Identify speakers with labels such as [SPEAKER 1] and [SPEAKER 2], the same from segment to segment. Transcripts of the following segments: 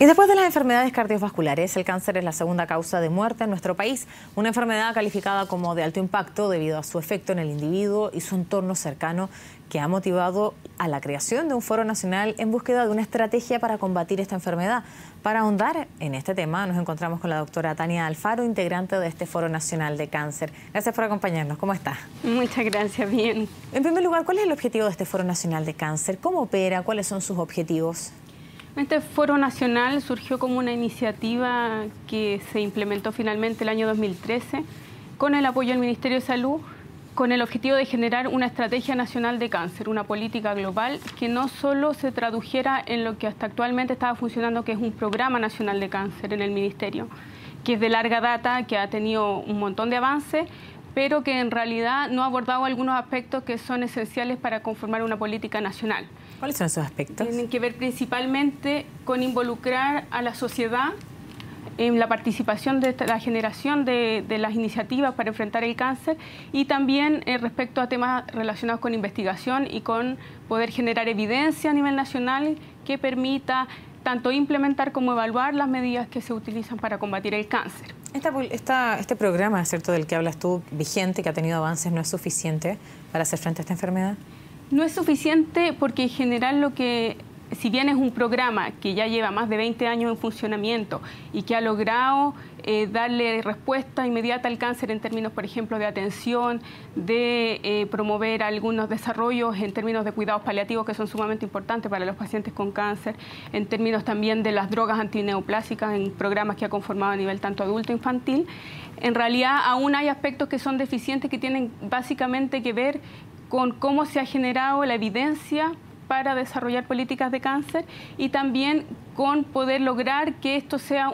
[SPEAKER 1] Y después de las enfermedades cardiovasculares, el cáncer es la segunda causa de muerte en nuestro país. Una enfermedad calificada como de alto impacto debido a su efecto en el individuo y su entorno cercano, que ha motivado a la creación de un foro nacional en búsqueda de una estrategia para combatir esta enfermedad. Para ahondar en este tema, nos encontramos con la doctora Tania Alfaro, integrante de este Foro Nacional de Cáncer. Gracias por acompañarnos. ¿Cómo está?
[SPEAKER 2] Muchas gracias. Bien.
[SPEAKER 1] En primer lugar, ¿cuál es el objetivo de este Foro Nacional de Cáncer? ¿Cómo opera? ¿Cuáles son sus objetivos?
[SPEAKER 2] Este Foro Nacional surgió como una iniciativa que se implementó finalmente el año 2013 con el apoyo del Ministerio de Salud, con el objetivo de generar una estrategia nacional de cáncer, una política global que no solo se tradujera en lo que hasta actualmente estaba funcionando, que es un programa nacional de cáncer en el Ministerio, que es de larga data, que ha tenido un montón de avances, pero que en realidad no ha abordado algunos aspectos que son esenciales para conformar una política nacional.
[SPEAKER 1] ¿Cuáles son esos aspectos?
[SPEAKER 2] Tienen que ver principalmente con involucrar a la sociedad en la participación de la generación de las iniciativas para enfrentar el cáncer y también respecto a temas relacionados con investigación y con poder generar evidencia a nivel nacional que permita tanto implementar como evaluar las medidas que se utilizan para combatir el cáncer.
[SPEAKER 1] Este programa, ¿cierto?, del que hablas tú, vigente, que ha tenido avances, ¿no es suficiente para hacer frente a esta enfermedad?
[SPEAKER 2] No es suficiente porque en general si bien es un programa que ya lleva más de 20 años en funcionamiento y que ha logrado darle respuesta inmediata al cáncer en términos, por ejemplo, de atención, de promover algunos desarrollos en términos de cuidados paliativos que son sumamente importantes para los pacientes con cáncer, en términos también de las drogas antineoplásicas en programas que ha conformado a nivel tanto adulto e infantil, en realidad aún hay aspectos que son deficientes que tienen básicamente que ver con cómo se ha generado la evidencia para desarrollar políticas de cáncer y también con poder lograr que esto sea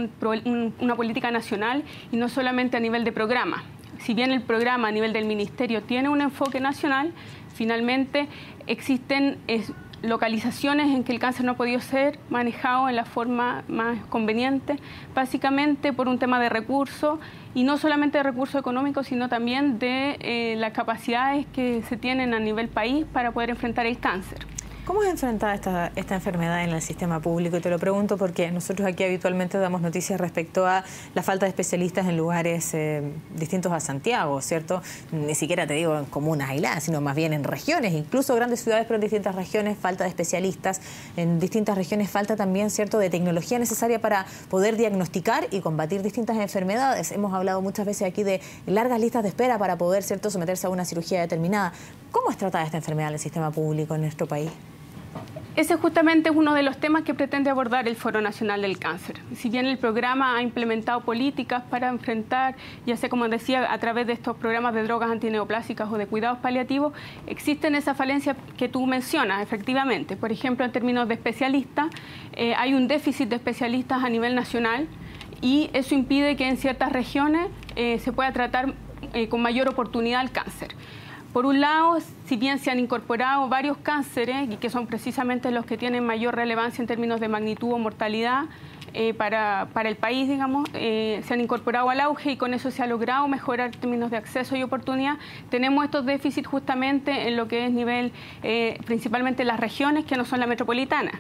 [SPEAKER 2] una política nacional y no solamente a nivel de programa. Si bien el programa a nivel del Ministerio tiene un enfoque nacional, finalmente existen localizaciones en que el cáncer no ha podido ser manejado en la forma más conveniente, básicamente por un tema de recursos, y no solamente de recursos económicos, sino también de las capacidades que se tienen a nivel país para poder enfrentar el cáncer.
[SPEAKER 1] ¿Cómo es enfrentada esta enfermedad en el sistema público? Y te lo pregunto porque nosotros aquí habitualmente damos noticias respecto a la falta de especialistas en lugares distintos a Santiago, ¿cierto? Ni siquiera te digo en comunas aisladas, sino más bien en regiones, incluso grandes ciudades, pero en distintas regiones falta de especialistas. En distintas regiones falta también, ¿cierto?, de tecnología necesaria para poder diagnosticar y combatir distintas enfermedades. Hemos hablado muchas veces aquí de largas listas de espera para poder, ¿cierto?, someterse a una cirugía determinada. ¿Cómo es tratada esta enfermedad en el sistema público en nuestro país?
[SPEAKER 2] Ese justamente es uno de los temas que pretende abordar el Foro Nacional del Cáncer. Si bien el programa ha implementado políticas para enfrentar, ya sea como decía, a través de estos programas de drogas antineoplásicas o de cuidados paliativos, existen esas falencias que tú mencionas, efectivamente. Por ejemplo, en términos de especialistas, hay un déficit de especialistas a nivel nacional y eso impide que en ciertas regiones se pueda tratar con mayor oportunidad el cáncer. Por un lado, si bien se han incorporado varios cánceres, y que son precisamente los que tienen mayor relevancia en términos de magnitud o mortalidad para el país, digamos, se han incorporado al auge y con eso se ha logrado mejorar en términos de acceso y oportunidad. Tenemos estos déficits justamente en lo que es nivel, principalmente en las regiones que no son la metropolitana.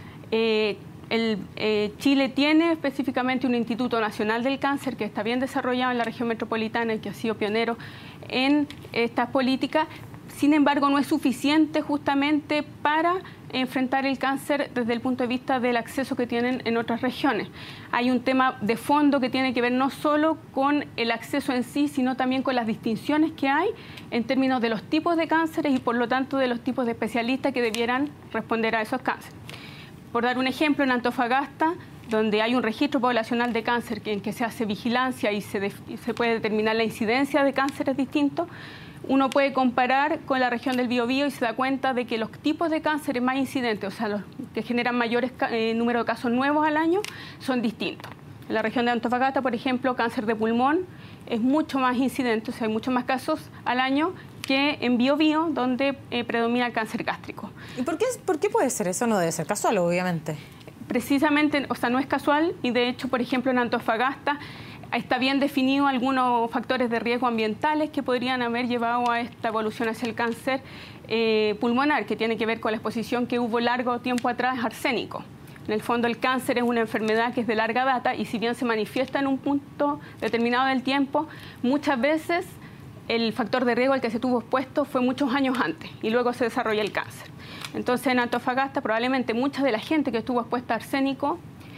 [SPEAKER 2] Chile tiene específicamente un Instituto Nacional del Cáncer que está bien desarrollado en la región metropolitana y que ha sido pionero en estas políticas. Sin embargo, no es suficiente justamente para enfrentar el cáncer desde el punto de vista del acceso que tienen en otras regiones. Hay un tema de fondo que tiene que ver no solo con el acceso en sí, sino también con las distinciones que hay en términos de los tipos de cánceres y por lo tanto de los tipos de especialistas que debieran responder a esos cánceres. Por dar un ejemplo, en Antofagasta, donde hay un registro poblacional de cáncer en que se hace vigilancia y se puede determinar la incidencia de cánceres distintos, uno puede comparar con la región del Biobío y se da cuenta de que los tipos de cánceres más incidentes, o sea, los que generan mayores número de casos nuevos al año, son distintos. En la región de Antofagasta, por ejemplo, cáncer de pulmón es mucho más incidente, o sea, hay muchos más casos al año que en Biobío, donde predomina el cáncer gástrico.
[SPEAKER 1] ¿Y por qué puede ser eso? No debe ser casual, obviamente.
[SPEAKER 2] Precisamente, o sea, no es casual y de hecho, por ejemplo, en Antofagasta está bien definido algunos factores de riesgo ambientales que podrían haber llevado a esta evolución hacia el cáncer pulmonar, que tiene que ver con la exposición que hubo largo tiempo atrás a arsénico. En el fondo, el cáncer es una enfermedad que es de larga data y si bien se manifiesta en un punto determinado del tiempo, muchas veces el factor de riesgo al que se tuvo expuesto fue muchos años antes y luego se desarrolla el cáncer. Entonces, en Antofagasta, probablemente mucha de la gente que estuvo expuesta a arsénico,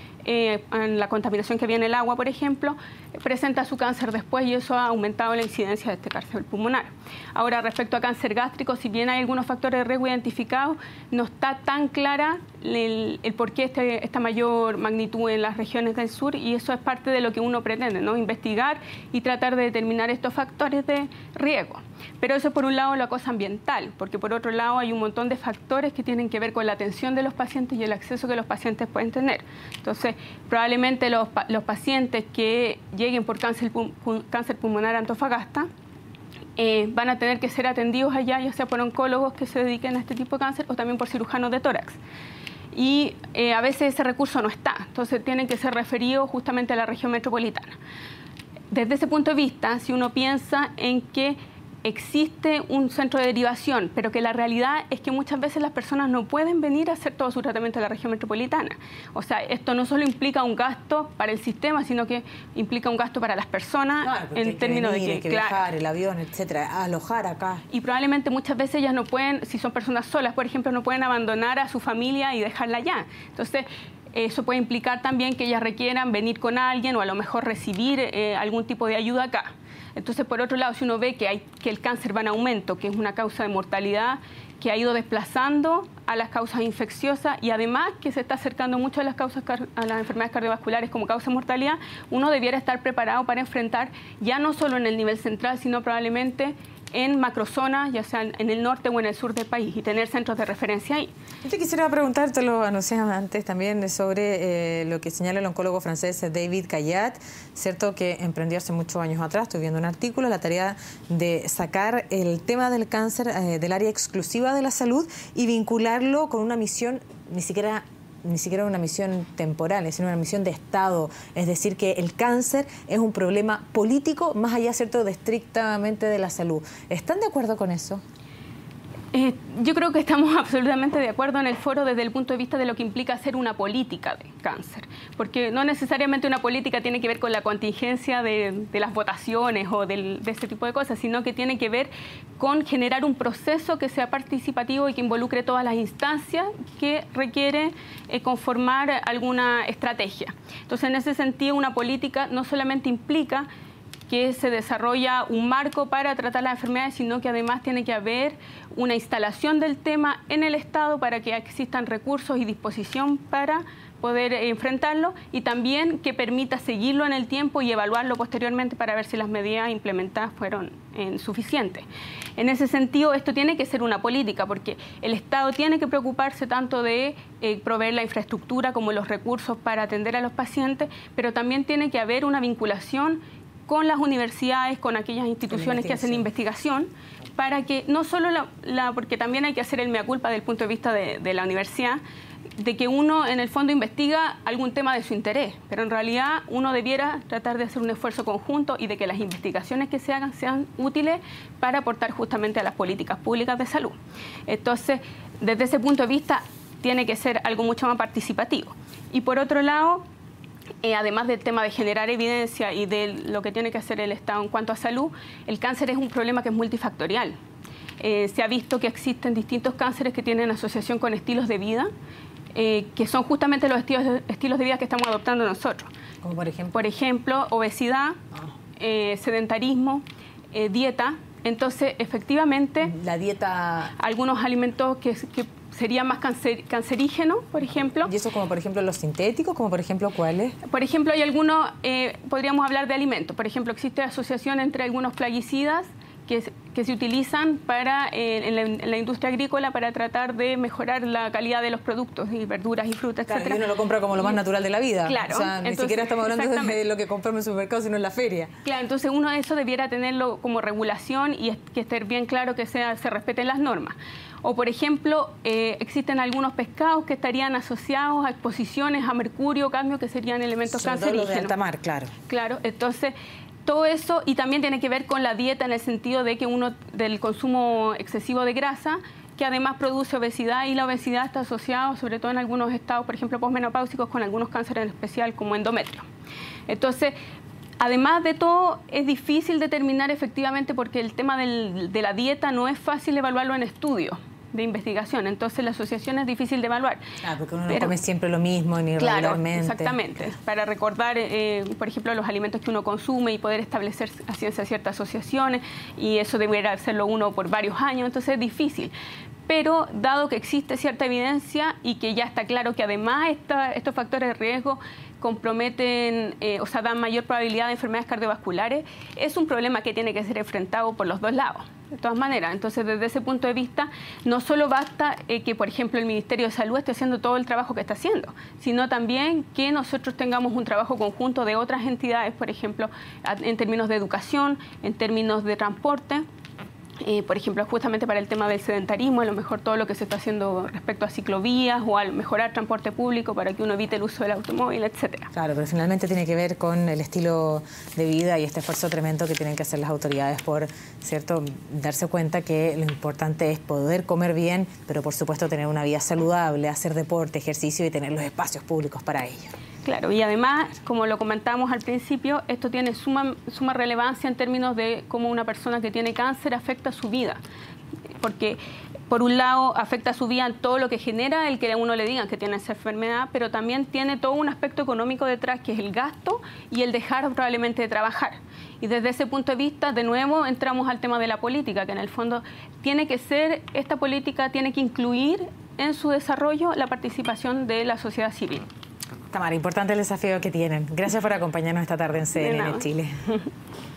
[SPEAKER 2] en la contaminación que había en el agua, por ejemplo, presenta su cáncer después y eso ha aumentado la incidencia de este cáncer pulmonar. Ahora, respecto a cáncer gástrico, si bien hay algunos factores de riesgo identificados, no está tan clara el por qué esta mayor magnitud en las regiones del sur y eso es parte de lo que uno pretende, ¿no? Investigar y tratar de determinar estos factores de riesgo. Pero eso por un lado la cosa ambiental, porque por otro lado hay un montón de factores que tienen que ver con la atención de los pacientes y el acceso que los pacientes pueden tener. Entonces, probablemente los pacientes que lleguen por cáncer pulmonar a Antofagasta van a tener que ser atendidos allá, ya sea por oncólogos que se dediquen a este tipo de cáncer o también por cirujanos de tórax. Y a veces ese recurso no está, entonces tienen que ser referidos justamente a la región metropolitana. Desde ese punto de vista, si uno piensa en que existe un centro de derivación, pero que la realidad es que muchas veces las personas no pueden venir a hacer todo su tratamiento en la región metropolitana. O sea, esto no solo implica un gasto para el sistema, sino que implica un gasto para las personas, claro, en términos de que
[SPEAKER 1] hay que viajar, el avión, etcétera, alojar acá.
[SPEAKER 2] Y probablemente muchas veces ellas no pueden, si son personas solas, por ejemplo, no pueden abandonar a su familia y dejarla allá. Entonces, eso puede implicar también que ellas requieran venir con alguien o a lo mejor recibir algún tipo de ayuda acá. Entonces, por otro lado, si uno ve que el cáncer va en aumento, que es una causa de mortalidad que ha ido desplazando a las causas infecciosas y además que se está acercando mucho a las enfermedades cardiovasculares como causa de mortalidad, uno debiera estar preparado para enfrentar ya no solo en el nivel central, sino probablemente en macrozonas, ya sea en el norte o en el sur del país, y tener centros de referencia ahí.
[SPEAKER 1] Yo te quisiera preguntar, te lo anunciaba antes también, sobre lo que señala el oncólogo francés David Cayat, cierto que emprendió hace muchos años atrás, estoy viendo un artículo, la tarea de sacar el tema del cáncer del área exclusiva de la salud y vincularlo con una misión ni siquiera una misión temporal, sino una misión de Estado. Es decir, que el cáncer es un problema político más allá, ¿cierto?, de estrictamente de la salud. ¿Están de acuerdo con eso?
[SPEAKER 2] Yo creo que estamos absolutamente de acuerdo en el foro desde el punto de vista de lo que implica hacer una política de cáncer, porque no necesariamente una política tiene que ver con la contingencia de las votaciones o de este tipo de cosas, sino que tiene que ver con generar un proceso que sea participativo y que involucre todas las instancias que requiere conformar alguna estrategia. Entonces, en ese sentido, una política no solamente implica que se desarrolla un marco para tratar las enfermedades, sino que además tiene que haber una instalación del tema en el Estado para que existan recursos y disposición para poder enfrentarlo y también que permita seguirlo en el tiempo y evaluarlo posteriormente para ver si las medidas implementadas fueron suficientes. En ese sentido, esto tiene que ser una política porque el Estado tiene que preocuparse tanto de proveer la infraestructura como los recursos para atender a los pacientes, pero también tiene que haber una vinculación con las universidades, con aquellas instituciones que hacen investigación, para que no solo porque también hay que hacer el mea culpa desde el punto de vista de la universidad, de que uno en el fondo investiga algún tema de su interés, pero en realidad uno debiera tratar de hacer un esfuerzo conjunto y de que las investigaciones que se hagan sean útiles para aportar justamente a las políticas públicas de salud. Entonces, desde ese punto de vista, tiene que ser algo mucho más participativo. Y por otro lado, además del tema de generar evidencia y de lo que tiene que hacer el Estado en cuanto a salud, el cáncer es un problema que es multifactorial. Se ha visto que existen distintos cánceres que tienen asociación con estilos de vida, que son justamente los estilos de vida que estamos adoptando nosotros.
[SPEAKER 1] ¿Como por ejemplo?
[SPEAKER 2] Por ejemplo, obesidad, sedentarismo, dieta. Entonces, efectivamente,
[SPEAKER 1] la dieta,
[SPEAKER 2] algunos alimentos que serían más cancerígenos, por ejemplo.
[SPEAKER 1] ¿Y eso como por ejemplo los sintéticos? ¿Como por ejemplo cuáles?
[SPEAKER 2] Por ejemplo, hay algunos, podríamos hablar de alimentos. Por ejemplo, existe asociación entre algunos plaguicidas que se utilizan en la industria agrícola para tratar de mejorar la calidad de los productos, y verduras y frutas,
[SPEAKER 1] claro,
[SPEAKER 2] etcétera.
[SPEAKER 1] Y uno lo compra como lo más natural de la vida.
[SPEAKER 2] Claro.
[SPEAKER 1] O sea, ni siquiera estamos hablando de lo que compramos en el supermercado, sino en la feria.
[SPEAKER 2] Claro, entonces uno de eso debiera tenerlo como regulación y que esté bien claro que se respeten las normas. O, por ejemplo, existen algunos pescados que estarían asociados a exposiciones a mercurio, cadmio, que serían elementos cancerígenos.
[SPEAKER 1] Todo lo de alta mar, claro.
[SPEAKER 2] Claro, entonces todo eso, y también tiene que ver con la dieta en el sentido de que del consumo excesivo de grasa que además produce obesidad, y la obesidad está asociada, sobre todo en algunos estados, por ejemplo, posmenopáusicos, con algunos cánceres en especial como endometrio. Entonces, además de todo, es difícil determinar efectivamente, porque el tema de la dieta no es fácil evaluarlo en estudios de investigación, entonces la asociación es difícil de evaluar.
[SPEAKER 1] Porque uno no come siempre lo mismo ni regularmente.
[SPEAKER 2] Claro, exactamente. Para recordar, por ejemplo, los alimentos que uno consume y poder establecer a ciencia ciertas asociaciones, y eso debería hacerlo uno por varios años, entonces es difícil. Pero dado que existe cierta evidencia y que ya está claro que además estos factores de riesgo comprometen, o sea, dan mayor probabilidad de enfermedades cardiovasculares, es un problema que tiene que ser enfrentado por los dos lados, de todas maneras. Entonces, desde ese punto de vista, no solo basta que, por ejemplo, el Ministerio de Salud esté haciendo todo el trabajo que está haciendo, sino también que nosotros tengamos un trabajo conjunto de otras entidades, por ejemplo, en términos de educación, en términos de transporte. Por ejemplo, justamente para el tema del sedentarismo, a lo mejor todo lo que se está haciendo respecto a ciclovías o al mejorar transporte público para que uno evite el uso del automóvil, etcétera.
[SPEAKER 1] Claro, pero finalmente tiene que ver con el estilo de vida y este esfuerzo tremendo que tienen que hacer las autoridades por, ¿cierto?, darse cuenta que lo importante es poder comer bien, pero por supuesto tener una vida saludable, hacer deporte, ejercicio y tener los espacios públicos para ello.
[SPEAKER 2] Claro, y además, como lo comentamos al principio, esto tiene suma relevancia en términos de cómo una persona que tiene cáncer afecta su vida. Porque, por un lado, afecta su vida en todo lo que genera el que a uno le digan que tiene esa enfermedad, pero también tiene todo un aspecto económico detrás, que es el gasto y el dejar probablemente de trabajar. Y desde ese punto de vista, de nuevo, entramos al tema de la política, que en el fondo tiene que ser, esta política tiene que incluir en su desarrollo la participación de la sociedad civil.
[SPEAKER 1] Tamara, importante el desafío que tienen. Gracias por acompañarnos esta tarde en CNN Chile.